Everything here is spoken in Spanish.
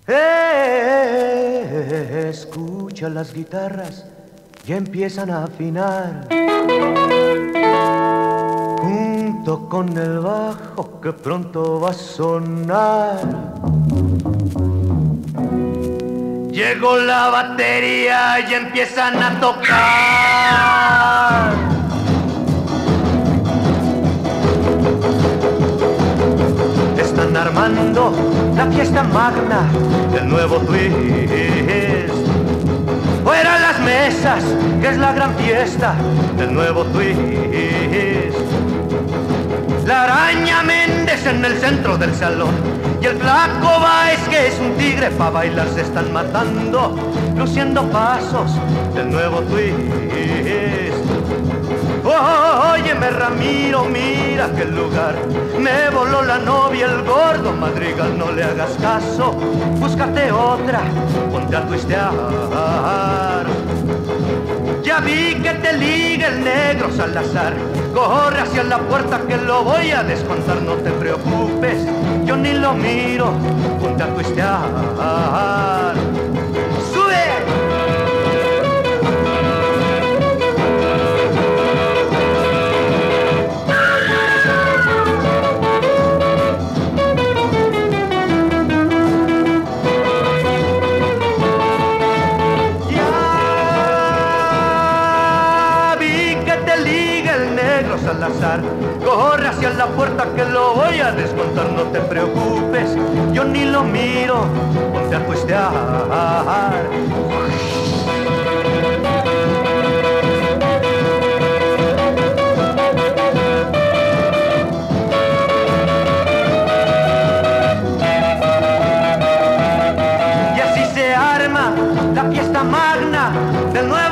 Escucha las guitarras, ya empiezan a afinar. Junto con el bajo que pronto va a sonar. Llegó la batería y empiezan a tocar. Están armando la fiesta magna del nuevo twist. Fuera las mesas, que es la gran fiesta del nuevo twist. La araña Méndez en el centro del salón y el flaco Báez, que es un tigre, pa' bailar se están matando, luciendo pasos del nuevo twist. Óyeme Ramiro, mira aquel lugar, me voló la novia el gordo Madrigal, no le hagas caso, búscate otra, ponte a twistear. Ya vi que te liga el negro Salazar, corre hacia la puerta que lo voy a descontar, no te preocupes, yo ni lo miro, ponte a twistear. ¡Sube! Salazar, corre hacia la puerta que lo voy a descontar, no te preocupes, yo ni lo miro, ponte a twistear. Y así se arma la fiesta magna del nuevo